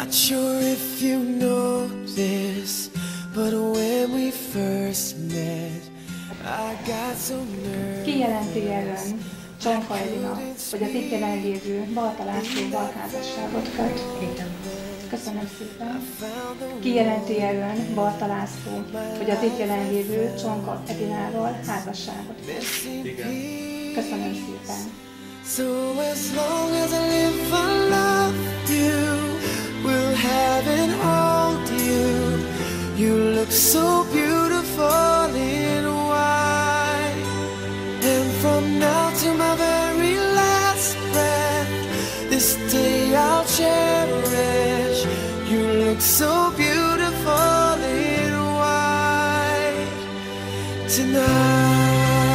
Not sure if you know this, but when we first met, I got so nervous. Kijelenti Ellen, Csonka Edina, hogy az itt jelenlévő Balta László házasságot köt. Köszönöm szépen. Kijelenti Ellen, Balta László, hogy az itt jelenlévő Csonka Edinával házasságot köt. Köszönöm szépen. So as long as I live, I love you, will have and hold you. You look so beautiful in white, and from now to my very last breath, this day I'll cherish. You look so beautiful in white tonight.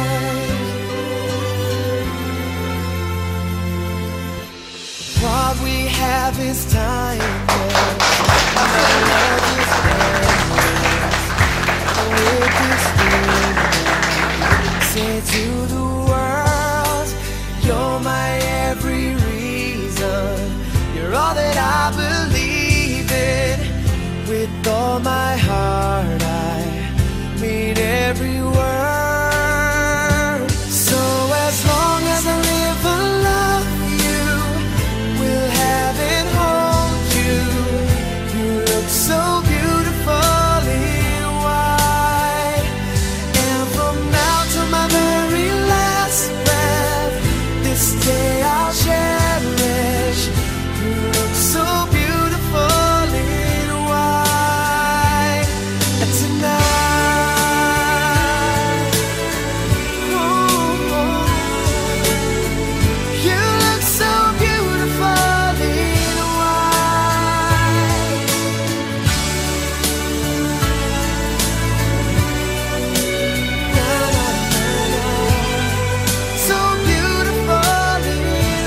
What we have is timeless. My love is endless. With this feeling, say to the world, you're my every reason. You're all that I believe in. With all my heart, I mean every word. So as long as I live, I love you, will have and hold you. You look so beautiful in white, and from now to my very last breath, this day I'll cherish. You look so beautiful in white tonight. Oh, you look so beautiful in white. Na, na, na, na. So beautiful in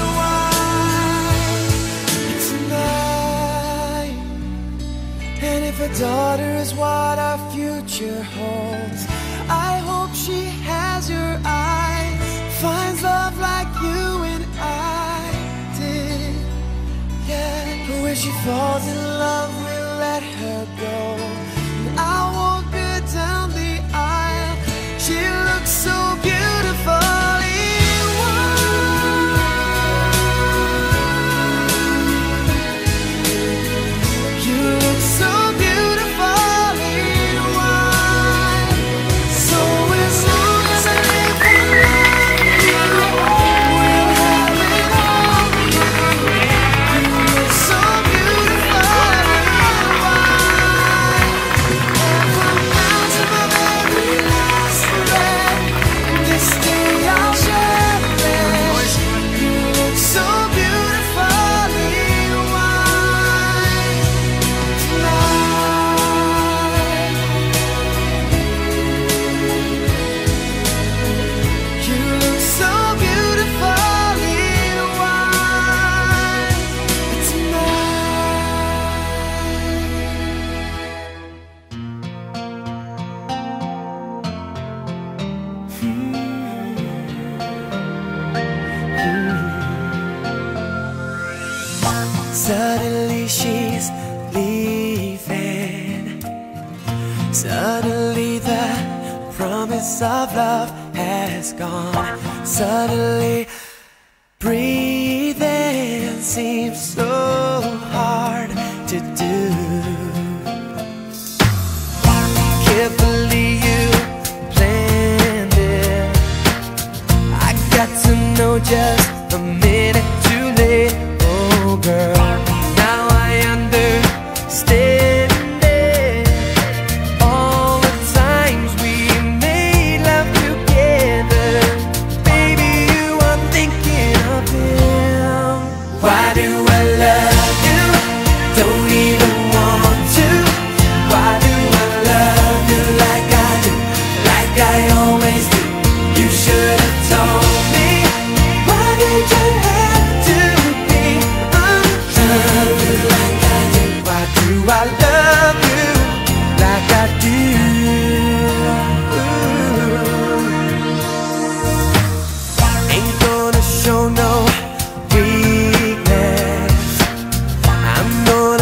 white tonight. And if a daughter is what our future holds, I hope she has your eyes, finds love like you and I did. Yeah, but when she falls in love, we'll let her go, and I'll walk her down the aisle. She looks so beautiful in white. You look so beautiful in white. So as long as I live, I love you, will have it all. You look so beautiful in white, and from now to my very last breath, this day I'll cherish. You look so beautiful in white tonight. You look so beautiful in white tonight. Suddenly she's leaving. Suddenly the promise of love has gone. Suddenly breathing seems so hard to do. Carefully you planned it. I got to know just a minute too late. Oh girl, now I understand it. All the times we made love together, baby, you are thinking of him. Why do I love you? Don't even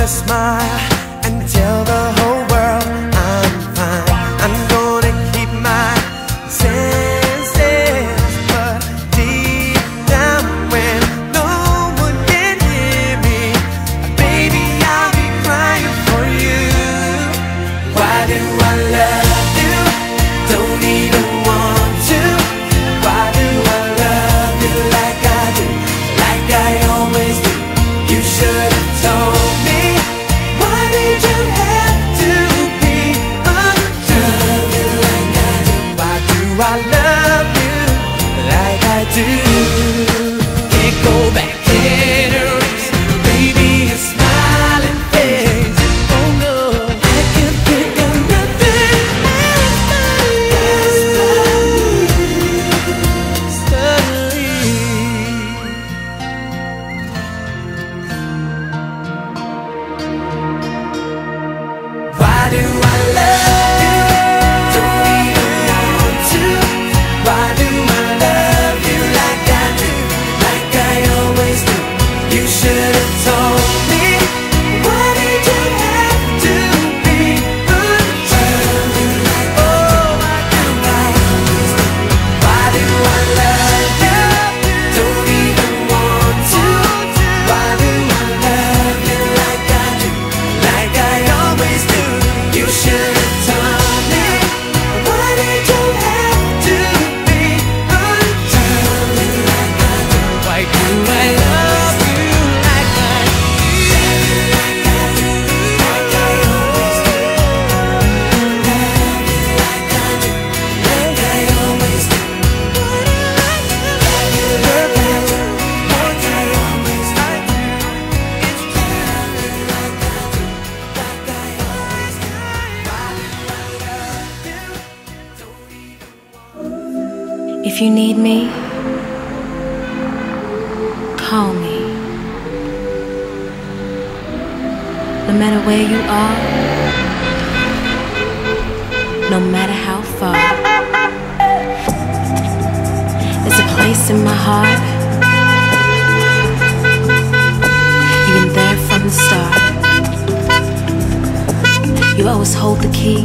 smile and tell the whole world I'm fine. I'm gonna keep my senses, but deep down when no one can hear me, baby, I'll be crying for you. Why do I love you? Don't even want to. Why do I love you like I do, like I always do? You should have told me. Why did you have to be untrue like I do? Why do I love you like I do? Can't go back, can't erase, baby, your smiling face. Oh no, I can't think of nothing else but you. Why do I love you? Don't even want to. Why do I love you like I do, like I always do? You should have told me. Why did you have to be untrue? Oh, why do I always do? Why do I love you? Don't even want to. Why do I love you like I do, like I always do? You should have told me. Why did you have to be untrue like I do? Why do I love you like I do, like I do, like I always do? Love you like I do, like I always do. Love you like I do, like I always do. It's love you like I do, like I always do. Why do I love you? Don't even want. If you need me, call me. No matter where you are, no matter how far, there's a place in my heart. You've been there from the start. You always hold the key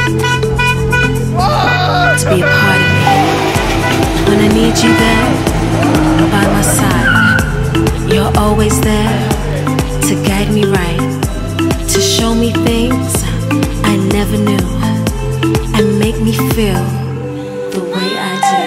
to be a part of me. When I need you there, by my side, you're always there to guide me right, to show me things I never knew, and make me feel the way I do.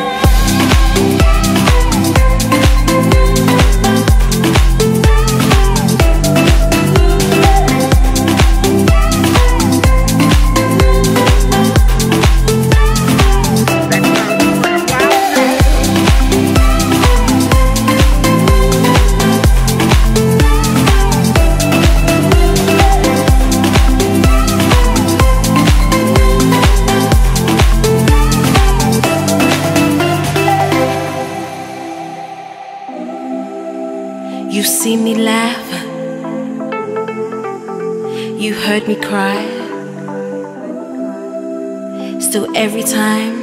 You see me laugh, you heard me cry. Still every time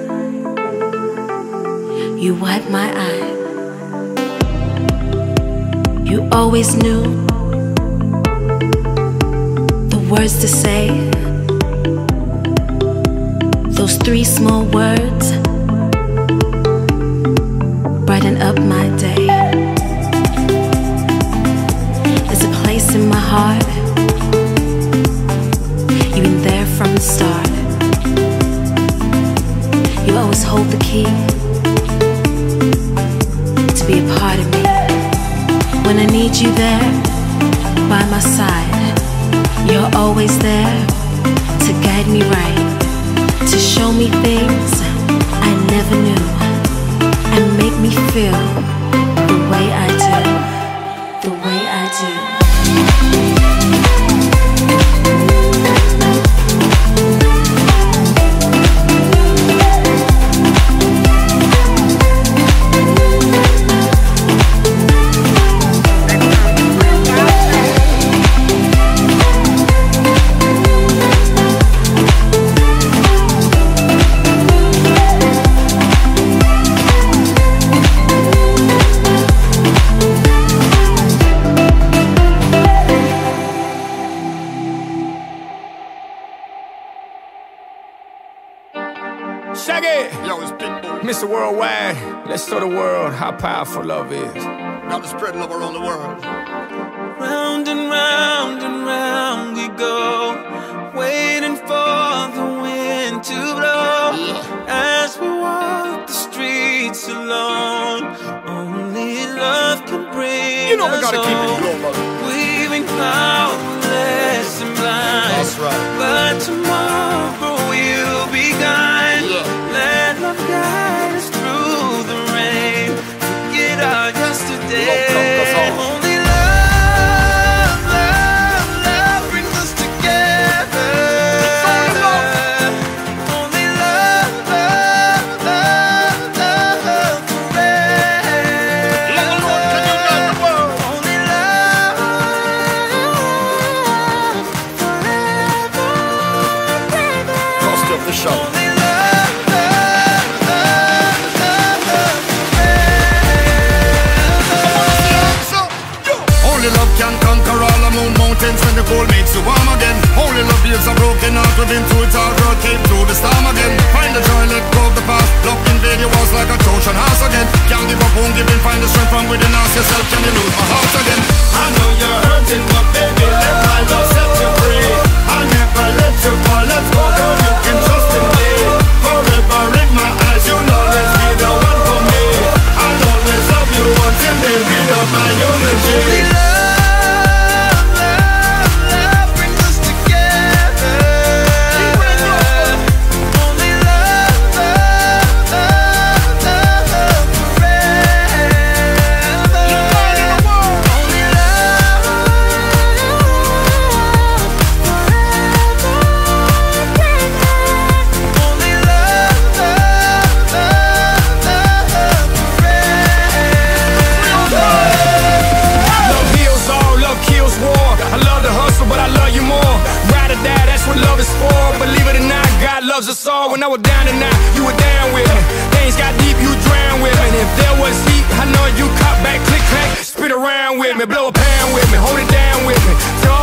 you wipe my eye, you always knew the words to say. Those three small words brighten up my day. There's a place in my heart. You've been there from the start. You always hold the key to be a part of me. When I need you there by my side, you're always there to guide me right, to show me things I never knew, and make me feel the way I do, the way I do. Shaggy. Yo, it's Pitbull. Mr. Worldwide, let's show the world how powerful love is. Now to spread love around the world. Round and round we go, waiting for the wind to blow. As we walk the streets alone, only love can bring You know we us gotta keep it home. low, We've been powerless and blind, That's right. but tomorrow we'll be kind. Let love guide us through the rain. Forget our yesterday. Love conquers all. Only love, love, love brings us together. Only love, love, love, love forever. Love alone can unite the world. Only love forever. Cost of the show. Only love, love, love, love forever. Only love can conquer all the moon mountains when the cold makes you warm again. Only love heals a broken heart. We've been through it all, girl, came through the storm again. Find the joy, let go of the past. Love invade your walls like a Trojan horse again. Can't give up, won't give in. Find the strength from within. Ask yourself, can you lose my heart again? I know you're hurting, but baby, let my love set you free. I'll never let you fall. Let's go, girl, you can trust in me. Forever in my eyes, you'll always be the one for me. I'll always love you until the end of my eulogy. Only love, love, love brings us together. Only love, love, love, love forever. Only love, only love, love, love, forever. Love heals all, love kills war. I love the hustle, but I love you more. Ride or die, that's what love is for. Believe it or not, God loves us all. When I was down and out, you were down with me. Things got deep, you drowned with me. And if there was heat, I know you caught back, click, clack, spit around with me. Blow a pound with me, hold it down with me. Till